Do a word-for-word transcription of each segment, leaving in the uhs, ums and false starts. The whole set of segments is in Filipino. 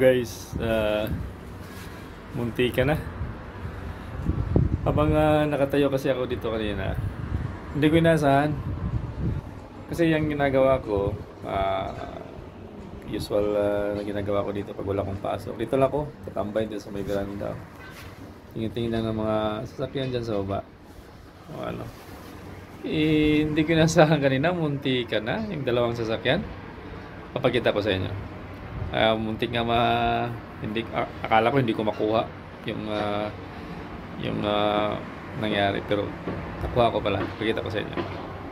guys, uh, munti ka na. Habang uh, nakatayo kasi ako dito kanina, hindi ko inasahan. Kasi yung ginagawa ko, uh, usual uh, na ginagawa ko dito pag wala kong pasok. Dito lang ako, tatambay din sa may veranda. Tingin-tingin lang ng mga sasakyan dyan sa baba. O ano. Eh, hindi ko inasahan kanina, munti ka na, yung dalawang sasakyan. Papakita ko sa inyo. Uh, muntik nga ma hindi uh, akala ko hindi ko makuha yung uh, yung uh, nangyari, pero nakuha ko pala. Pakita ko sa inyo.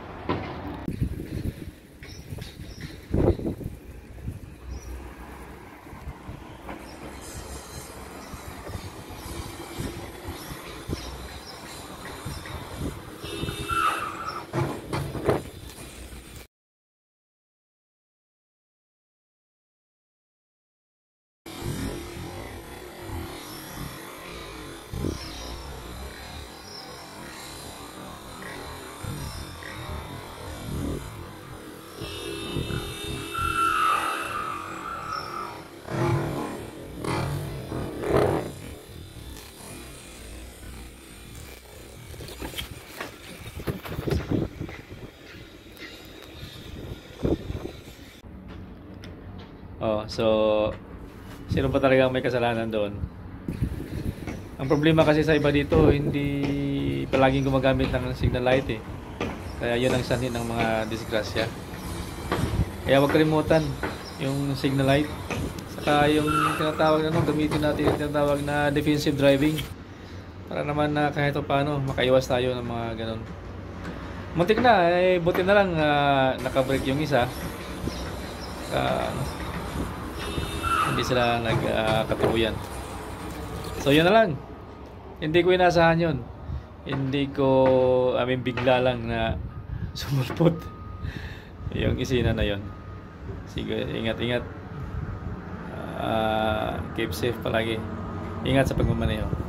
Oh, so sino pa talaga may kasalanan doon? Ang problema kasi sa iba dito, hindi palaging gumagamit ng signal light eh. Kaya yun ang sanhi ng mga disgrasya. Kaya huwag kalimutan yung signal light. Saka yung tinatawag na, no, gamitin natin yung tinatawag na defensive driving. Para naman na kahit o paano makaiwas tayo ng mga ganun. Muntik na, eh, buti na lang uh, nakabrake yung isa. Uh, hindi sila nagkatuluyan. Uh, so yun na lang. Hindi ko inasahan yun. Hindi ko, I mean, bigla lang na sumulpot yung isina na yun. Sige, ingat-ingat. Uh, keep safe palagi. Ingat sa pagmamaneho.